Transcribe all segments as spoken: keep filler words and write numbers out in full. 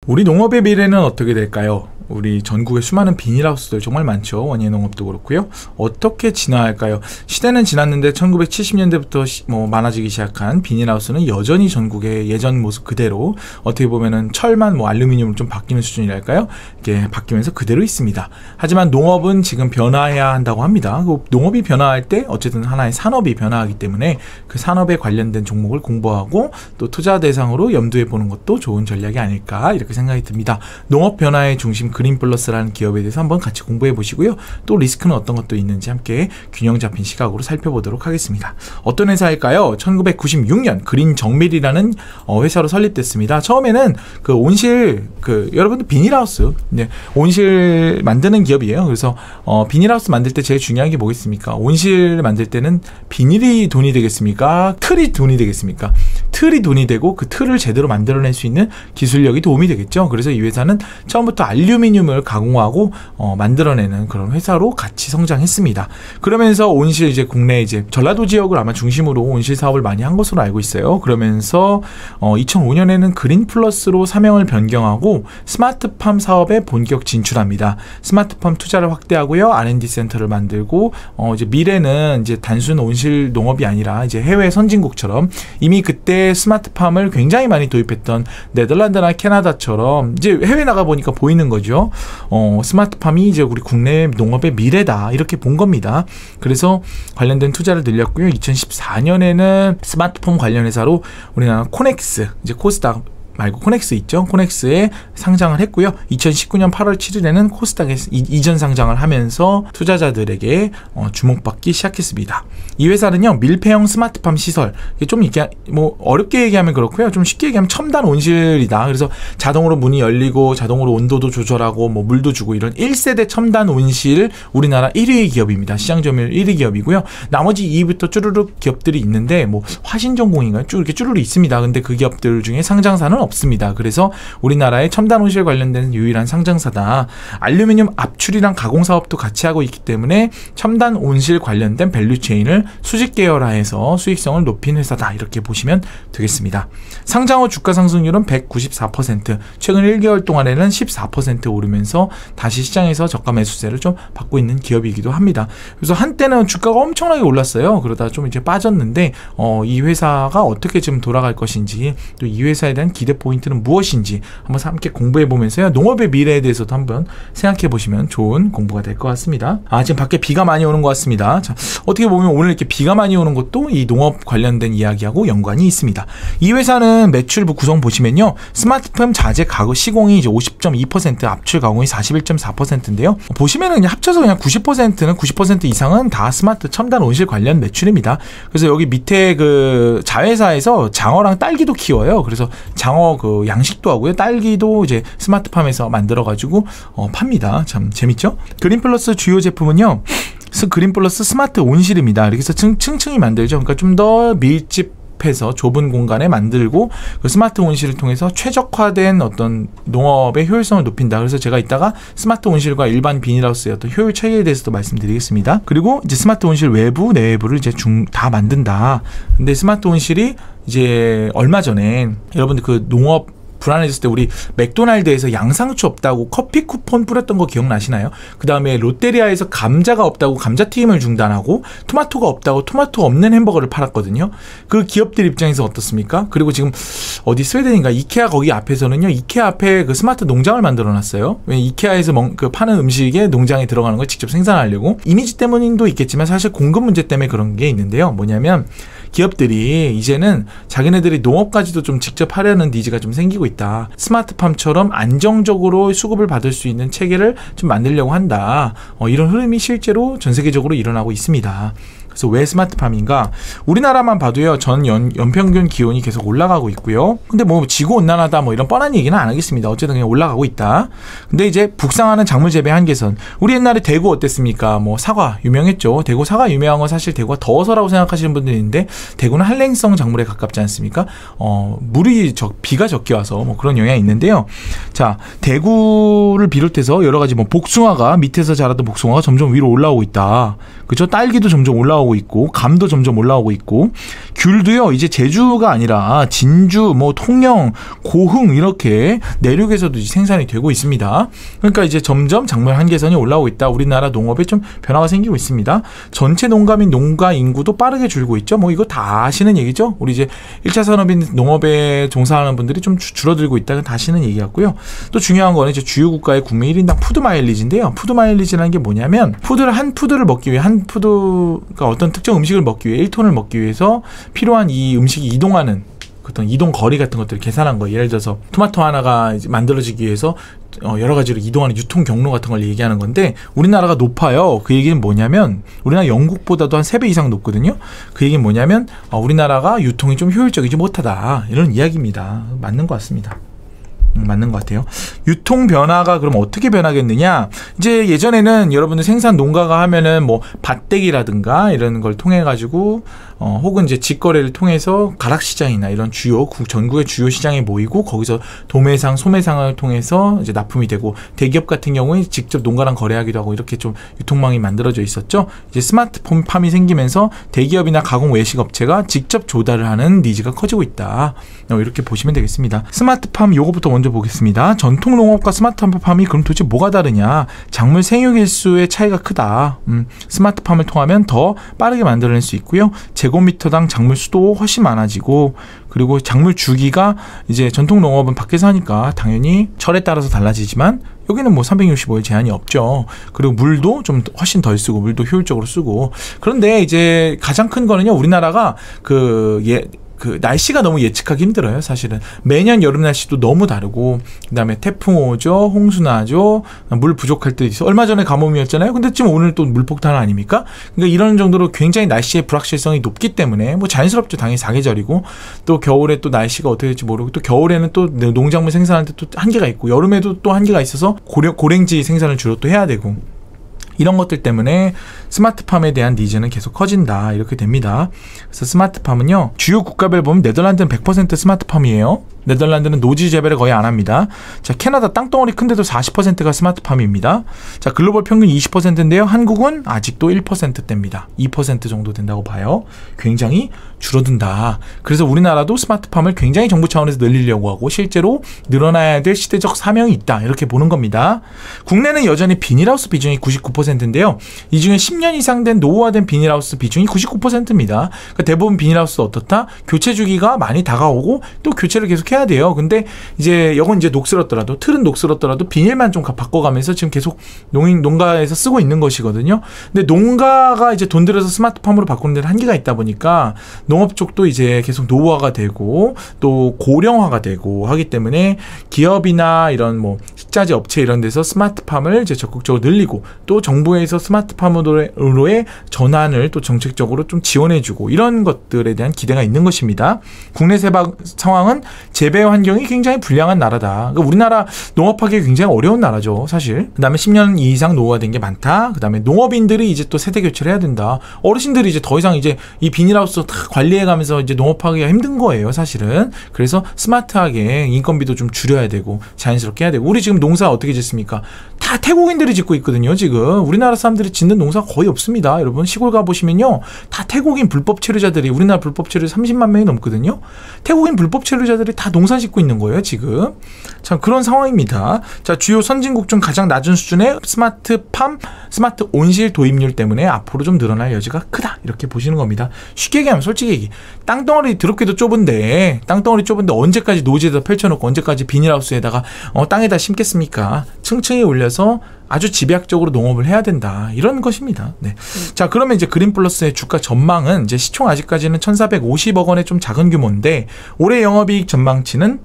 우리 농업의 미래는 어떻게 될까요? 우리 전국에 수많은 비닐하우스들 정말 많죠. 원예 농업도 그렇고요. 어떻게 진화할까요? 시대는 지났는데 천구백칠십 년대부터 시, 뭐 많아지기 시작한 비닐하우스는 여전히 전국의 예전 모습 그대로, 어떻게 보면은 철만 뭐 알루미늄으로 좀 바뀌는 수준이랄까요? 이게 바뀌면서 그대로 있습니다. 하지만 농업은 지금 변화해야 한다고 합니다. 그 농업이 변화할 때 어쨌든 하나의 산업이 변화하기 때문에 그 산업에 관련된 종목을 공부하고 또 투자 대상으로 염두에 보는 것도 좋은 전략이 아닐까 이렇게 생각이 듭니다. 농업 변화의 중심 그린플러스라는 기업에 대해서 한번 같이 공부해 보시고요. 또 리스크는 어떤 것도 있는지 함께 균형 잡힌 시각으로 살펴보도록 하겠습니다. 어떤 회사일까요? 천구백구십육 년 그린정밀이라는 어, 회사로 설립됐습니다. 처음에는 그 온실, 그 여러분들 비닐하우스, 네, 온실 만드는 기업이에요. 그래서 어, 비닐하우스 만들 때 제일 중요한 게 뭐겠습니까? 온실 만들 때는 비닐이 돈이 되겠습니까? 틀이 돈이 되겠습니까? 틀이 돈이 되고 그 틀을 제대로 만들어낼 수 있는 기술력이 도움이 되겠죠. 그래서 이 회사는 처음부터 알루미늄을 가공하고 어, 만들어내는 그런 회사로 같이 성장했습니다. 그러면서 온실, 이제 국내 이제 전라도 지역을 아마 중심으로 온실 사업을 많이 한 것으로 알고 있어요. 그러면서 어, 이천오 년에는 그린플러스로 사명을 변경하고 스마트팜 사업에 본격 진출합니다. 스마트팜 투자를 확대하고요. 알 앤 디 센터를 만들고 어, 이제 미래는 이제 단순 온실 농업이 아니라 이제 해외 선진국처럼 이미 그때 스마트팜을 굉장히 많이 도입했던 네덜란드나 캐나다처럼 이제 해외 나가 보니까 보이는 거죠. 어, 스마트팜이 이제 우리 국내 농업의 미래다 이렇게 본 겁니다. 그래서 관련된 투자를 늘렸고요. 이천십사 년에는 스마트폰 관련 회사로 우리나라 코넥스, 이제 코스닥 말고 코넥스 있죠. 코넥스에 상장을 했고요. 이천십구 년 팔월 칠일에는 코스닥에 이전 상장을 하면서 투자자들에게 어, 주목받기 시작했습니다. 이 회사는요, 밀폐형 스마트팜 시설, 좀 이렇게 뭐 어렵게 얘기하면 그렇고요, 좀 쉽게 얘기하면 첨단 온실이다. 그래서 자동으로 문이 열리고 자동으로 온도도 조절하고 뭐 물도 주고 이런 일 세대 첨단 온실 우리나라 일 위 기업입니다. 시장 점유율 일 위 기업이고요. 나머지 이 위부터 쭈루룩 기업들이 있는데 뭐 화신전공인가요? 쭉 이렇게 쭈루룩 있습니다. 근데 그 기업들 중에 상장사는 없습니다. 그래서 우리나라의 첨단 온실 관련된 유일한 상장사다. 알루미늄 압출이랑 가공 사업도 같이 하고 있기 때문에 첨단 온실 관련된 밸류체인을 수직 계열화해서 수익성을 높인 회사다. 이렇게 보시면 되겠습니다. 상장 후 주가 상승률은 백구십사 퍼센트, 최근 일 개월 동안에는 십사 퍼센트 오르면서 다시 시장에서 저가 매수세를 좀 받고 있는 기업이기도 합니다. 그래서 한때는 주가가 엄청나게 올랐어요. 그러다 좀 이제 빠졌는데 어, 이 회사가 어떻게 지금 돌아갈 것인지, 또 이 회사에 대한 기대 포인트는 무엇인지 한번 함께 공부해 보면서요, 농업의 미래에 대해서도 한번 생각해 보시면 좋은 공부가 될 것 같습니다. 아, 지금 밖에 비가 많이 오는 것 같습니다. 자, 어떻게 보면 오늘 이렇게 비가 많이 오는 것도 이 농업 관련된 이야기하고 연관이 있습니다. 이 회사는 매출부 구성 보시면요, 스마트팜 자재 가구 시공이 이제 오십 점 이 퍼센트, 압출 가공이 사십일 점 사 퍼센트인데요. 보시면은 그냥 합쳐서 그냥 구십 퍼센트는 구십 퍼센트 이상은 다 스마트 첨단 온실 관련 매출입니다. 그래서 여기 밑에 그 자회사에서 장어랑 딸기도 키워요. 그래서 장어 그 양식도 하고요, 딸기도 이제 스마트팜에서 만들어 가지고 어, 팝니다. 참 재밌죠? 그린플러스 주요 제품은요, 그린플러스 스마트 온실입니다. 이렇게 해서 층층이 만들죠. 그러니까 좀 더 밀집해서 좁은 공간에 만들고 그 스마트 온실을 통해서 최적화된 어떤 농업의 효율성을 높인다. 그래서 제가 이따가 스마트 온실과 일반 비닐하우스의 어떤 효율 차이에 대해서도 말씀드리겠습니다. 그리고 이제 스마트 온실 외부 내부를 이제 중 다 만든다. 근데 스마트 온실이 이제 얼마 전에 여러분들 그 농업 불안해졌을 때 우리 맥도날드에서 양상추 없다고 커피 쿠폰 뿌렸던 거 기억나시나요? 그 다음에 롯데리아에서 감자가 없다고 감자튀김을 중단하고 토마토가 없다고 토마토 없는 햄버거를 팔았거든요. 그 기업들 입장에서 어떻습니까? 그리고 지금 어디 스웨덴인가 이케아 거기 앞에서는요, 이케아 앞에 그 스마트 농장을 만들어 놨어요. 왜 이케아에서 먹, 그 파는 음식에 농장에 들어가는 걸 직접 생산하려고. 이미지 때문도 있겠지만 사실 공급 문제 때문에 그런 게 있는데요. 뭐냐면 기업들이 이제는 자기네들이 농업까지도 좀 직접 하려는 니즈가 좀 생기고 있다. 스마트팜처럼 안정적으로 수급을 받을 수 있는 체계를 좀 만들려고 한다. 어, 이런 흐름이 실제로 전 세계적으로 일어나고 있습니다. 그래서 왜 스마트팜인가? 우리나라만 봐도요, 전 연, 연평균 기온이 계속 올라가고 있고요. 근데 뭐 지구온난화다 뭐 이런 뻔한 얘기는 안 하겠습니다. 어쨌든 그냥 올라가고 있다. 근데 이제 북상하는 작물 재배 한계선. 우리 옛날에 대구 어땠습니까? 뭐 사과 유명했죠. 대구 사과 유명한 건 사실 대구가 더워서라고 생각하시는 분들이 있는데, 대구는 한랭성 작물에 가깝지 않습니까? 어, 물이 적, 비가 적게 와서 뭐 그런 영향이 있는데요. 자, 대구를 비롯해서 여러 가지 뭐 복숭아가 밑에서 자라던 복숭아가 점점 위로 올라오고 있다. 그죠? 딸기도 점점 올라오고 있고, 감도 점점 올라오고 있고, 귤도요, 이제 제주가 아니라 진주, 뭐 통영, 고흥 이렇게 내륙에서도 생산이 되고 있습니다. 그러니까 이제 점점 작물 한계선이 올라오고 있다. 우리나라 농업에 좀 변화가 생기고 있습니다. 전체 농가민 농가 인구도 빠르게 줄고 있죠. 뭐 이거 다 아시는 얘기죠. 우리 이제 일 차 산업인 농업에 종사하는 분들이 좀 줄어들고 있다는 다 아시는 얘기 같고요. 또 중요한 거는 이제 주요 국가의 국민 일 인당 푸드 마일리지인데요. 푸드 마일리지라는 게 뭐냐면 푸드를 한 푸드를 먹기 위해 한 푸드가 어떤 특정 음식을 먹기 위해 일 톤을 먹기 위해서 필요한 이 음식이 이동하는 어떤 이동 거리 같은 것들을 계산한 거예요. 예를 들어서 토마토 하나가 이제 만들어지기 위해서 어 여러 가지로 이동하는 유통 경로 같은 걸 얘기하는 건데 우리나라가 높아요. 그 얘기는 뭐냐면 우리나라 영국보다도 한 세 배 이상 높거든요. 그 얘기는 뭐냐면 어 우리나라가 유통이 좀 효율적이지 못하다. 이런 이야기입니다. 맞는 것 같습니다. 맞는 것 같아요. 유통 변화가 그럼 어떻게 변하겠느냐? 이제 예전에는 여러분들 생산 농가가 하면은 뭐 밭대기라든가 이런 걸 통해 가지고 어 혹은 이제 직거래를 통해서 가락시장이나 이런 주요 전국의 주요 시장에 모이고 거기서 도매상, 소매상을 통해서 이제 납품이 되고 대기업 같은 경우에 직접 농가랑 거래하기도 하고 이렇게 좀 유통망이 만들어져 있었죠. 이제 스마트팜이 생기면서 대기업이나 가공 외식 업체가 직접 조달을 하는 니즈가 커지고 있다. 이렇게 보시면 되겠습니다. 스마트팜 요거부터 먼저 보겠습니다. 전통 농업과 스마트팜이 그럼 도대체 뭐가 다르냐? 작물 생육일수의 차이가 크다. 음, 스마트팜을 통하면 더 빠르게 만들어낼 수 있고요. 제곱미터당 작물 수도 훨씬 많아지고 그리고 작물 주기가 이제 전통 농업은 밖에서 하니까 당연히 철에 따라서 달라지지만 여기는 뭐 삼백육십오 일 제한이 없죠. 그리고 물도 좀 훨씬 덜 쓰고 물도 효율적으로 쓰고 그런데 이제 가장 큰 거는요. 우리나라가 그 예. 그 날씨가 너무 예측하기 힘들어요. 사실은 매년 여름 날씨도 너무 다르고 그다음에 태풍 오죠, 홍수 나죠, 물 부족할 때 있어. 얼마 전에 가뭄이었잖아요. 근데 지금 오늘 또 물폭탄 아닙니까? 그러니까 이런 정도로 굉장히 날씨의 불확실성이 높기 때문에 뭐 자연스럽죠. 당연히 사계절이고 또 겨울에 또 날씨가 어떻게 될지 모르고 또 겨울에는 또 농작물 생산할 때 또 한계가 있고 여름에도 또 한계가 있어서 고령, 고랭지 생산을 주로 또 해야 되고. 이런 것들 때문에 스마트팜에 대한 니즈는 계속 커진다. 이렇게 됩니다. 그래서 스마트팜은요. 주요 국가별 보면 네덜란드는 백 퍼센트 스마트팜이에요. 네덜란드는 노지 재배를 거의 안 합니다. 자, 캐나다 땅덩어리 큰데도 사십 퍼센트가 스마트팜입니다. 자, 글로벌 평균 이십 퍼센트인데요. 한국은 아직도 일 퍼센트대입니다. 이 퍼센트 정도 된다고 봐요. 굉장히 줄어든다. 그래서 우리나라도 스마트팜을 굉장히 정부 차원에서 늘리려고 하고 실제로 늘어나야 될 시대적 사명이 있다. 이렇게 보는 겁니다. 국내는 여전히 비닐하우스 비중이 구십구 퍼센트인데요. 이 중에 십 년 이상 된 노후화된 비닐하우스 비중이 구십구 퍼센트입니다. 그러니까 대부분 비닐하우스도 어떻다? 교체 주기가 많이 다가오고 또 교체를 계속 해야 돼요. 근데 이제 이건 이제 녹슬었더라도 틀은 녹슬었더라도 비닐만 좀 바꿔가면서 지금 계속 농인 농가에서 쓰고 있는 것이거든요. 근데 농가가 이제 돈 들여서 스마트팜으로 바꾸는 데는 한계가 있다 보니까 농업 쪽도 이제 계속 노후화가 되고 또 고령화가 되고 하기 때문에 기업이나 이런 뭐 식자재 업체 이런 데서 스마트팜을 이제 적극적으로 늘리고 또 정부에서 스마트팜으로의 전환을 또 정책적으로 좀 지원해주고 이런 것들에 대한 기대가 있는 것입니다. 국내 세박 상황은 재배 환경이 굉장히 불량한 나라다. 그러니까 우리나라 농업하기 굉장히 어려운 나라죠, 사실. 그 다음에 십 년 이상 노후화된 게 많다. 그 다음에 농업인들이 이제 또 세대 교체를 해야 된다. 어르신들이 이제 더 이상 이제 이 비닐하우스 다 관리해가면서 이제 농업하기가 힘든 거예요, 사실은. 그래서 스마트하게 인건비도 좀 줄여야 되고 자연스럽게 해야 되고. 우리 지금 농사 어떻게 짓습니까? 다 태국인들이 짓고 있거든요, 지금. 우리나라 사람들이 짓는 농사가 거의 없습니다. 여러분 시골 가보시면요. 다 태국인 불법 체류자들이 우리나라 불법 체류 삼십만 명이 넘거든요. 태국인 불법 체류자들이 다 농사 짓고 있는 거예요, 지금. 참 그런 상황입니다. 자, 주요 선진국 중 가장 낮은 수준의 스마트팜, 스마트 온실 도입률 때문에 앞으로 좀 늘어날 여지가 크다. 이렇게 보시는 겁니다. 쉽게 얘기하면 솔직히 얘기. 땅덩어리 더럽게도 좁은데 땅덩어리 좁은데 언제까지 노지에다 펼쳐놓고 언제까지 비닐하우스에다가 어, 땅에다 심겠습니까? 층층이 올려서 아주 집약적으로 농업을 해야 된다. 이런 것입니다. 네. 음. 자, 그러면 이제 그린플러스의 주가 전망은 이제 시총 아직까지는 천사백오십억 원의 좀 작은 규모인데 올해 영업이익 전망치는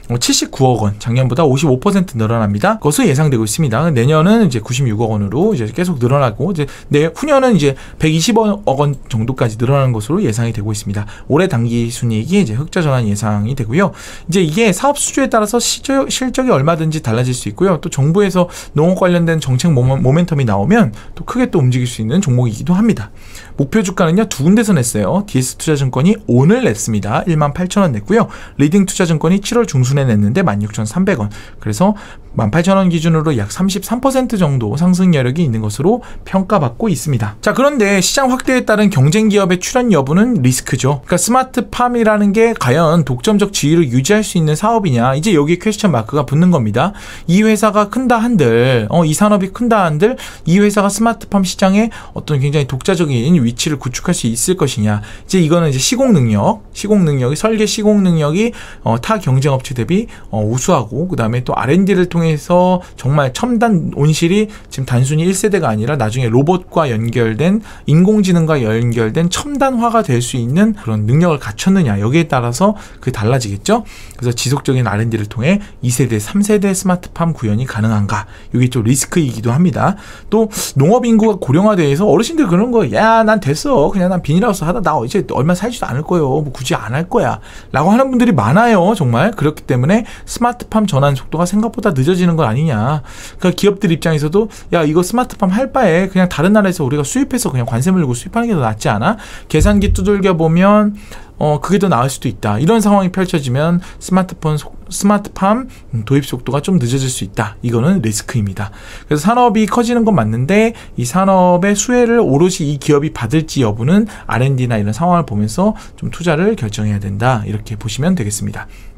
칠십구억 원, 작년보다 오십오 퍼센트 늘어납니다. 것으로 예상되고 있습니다. 내년은 이제 구십육억 원으로 이제 계속 늘어나고, 이제 내 후년은 이제 백이십억 원 정도까지 늘어나는 것으로 예상이 되고 있습니다. 올해 당기 순이익이 이제 흑자 전환 예상이 되고요. 이제 이게 사업 수주에 따라서 시저, 실적이 얼마든지 달라질 수 있고요. 또 정부에서 농업 관련된 정책 모멘, 모멘텀이 나오면 또 크게 또 움직일 수 있는 종목이기도 합니다. 목표 주가는요, 두 군데서 냈어요. 디에스투자증권이 오늘 냈습니다. 일만 팔천 원 냈고요. 리딩투자증권이 칠월 중순 오픈해냈는데 만 육천삼백 원. 그래서 만 팔천 원 기준으로 약 삼십삼 퍼센트 정도 상승 여력이 있는 것으로 평가받고 있습니다. 자, 그런데 시장 확대에 따른 경쟁 기업의 출현 여부는 리스크죠. 그러니까 스마트팜이라는 게 과연 독점적 지위를 유지할 수 있는 사업이냐, 이제 여기 퀘스천 마크가 붙는 겁니다. 이 회사가 큰다 한들, 어, 이 산업이 큰다 한들 이 회사가 스마트팜 시장에 어떤 굉장히 독자적인 위치를 구축할 수 있을 것이냐. 이제 이거는 이제 시공 능력, 시공 능력이 설계 시공 능력이 어, 타 경쟁 업체 대비 어, 우수하고, 그 다음에 또 알 앤 디를 통해 해서 정말 첨단 온실이 지금 단순히 일 세대가 아니라 나중에 로봇과 연결된, 인공지능과 연결된 첨단화가 될 수 있는 그런 능력을 갖췄느냐, 여기에 따라서 그게 달라지겠죠. 그래서 지속적인 알 앤 디를 통해 이 세대, 삼 세대 스마트팜 구현이 가능한가, 이게 좀 리스크이기도 합니다. 또 농업 인구가 고령화돼서 어르신들 그런 거, 야, 난 됐어, 그냥 난 비닐하우스 하다 나 이제 얼마 살지도 않을 거예요, 뭐 굳이 안 할 거야 라고 하는 분들이 많아요. 정말 그렇기 때문에 스마트팜 전환 속도가 생각보다 늦어지는 건 아니냐. 그러니까 기업들 입장에서도 야, 이거 스마트팜 할 바에 그냥 다른 나라에서 우리가 수입해서 그냥 관세 물고 수입하는 게 더 낫지 않아? 계산기 두들겨 보면 어 그게 더 나을 수도 있다. 이런 상황이 펼쳐지면 스마트폰 속, 스마트팜 도입 속도가 좀 늦어질 수 있다. 이거는 리스크입니다. 그래서 산업이 커지는 건 맞는데 이 산업의 수혜를 오롯이 이 기업이 받을지 여부는 알 앤 디나 이런 상황을 보면서 좀 투자를 결정해야 된다. 이렇게 보시면 되겠습니다.